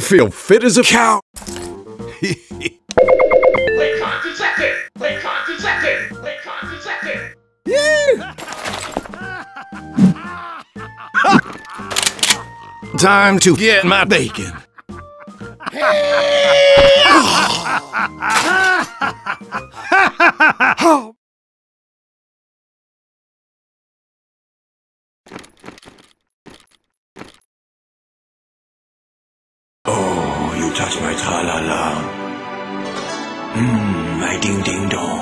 feel fit as a cow. Play contraceptive! Play contraceptive! Play contraceptive! Time to get my bacon. Oh, you touch my tra-la-la. My ding-ding-dong.